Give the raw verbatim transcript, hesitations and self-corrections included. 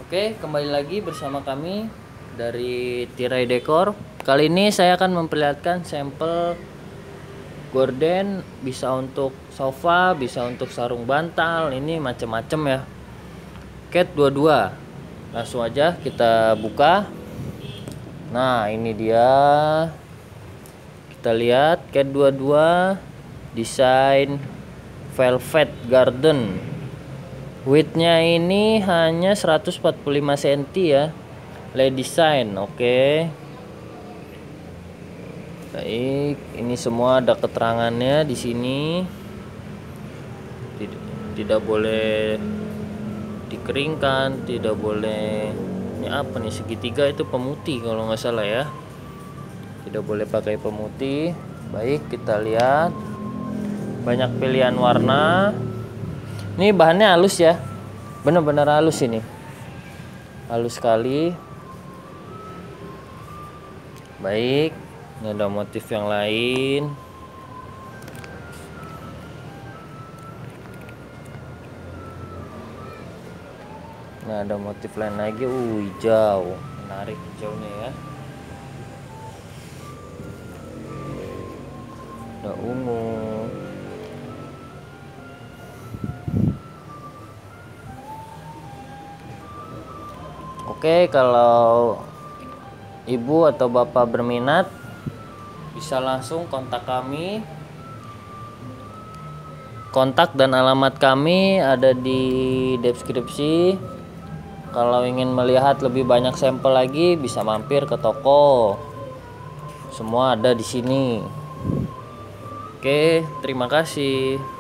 Oke, kembali lagi bersama kami dari Tirai Dekor. Kali ini saya akan memperlihatkan sampel gorden, bisa untuk sofa, bisa untuk sarung bantal, ini macam-macam ya. Cat dua puluh dua. Langsung aja kita buka. Nah, ini dia. Kita lihat Cat dua puluh dua desain velvet garden. Widthnya ini hanya seratus empat puluh lima sentimeter ya. Lay design, oke. Okay. Baik, ini semua ada keterangannya di sini. Tidak, tidak boleh dikeringkan, tidak boleh. Ini apa nih, segitiga itu pemutih kalau nggak salah ya. Tidak boleh pakai pemutih. Baik, kita lihat. Banyak pilihan warna. Ini bahannya halus ya, benar-benar halus ini, halus sekali. Baik, ini ada motif yang lain. Nah, ada motif lain lagi. Uh, hijau, menarik hijaunya ya. Ada ungu. Oke, kalau ibu atau bapak berminat bisa langsung kontak kami. Kontak dan alamat kami ada di deskripsi. Kalau ingin melihat lebih banyak sampel lagi bisa mampir ke toko. Semua ada di sini. Oke, terima kasih.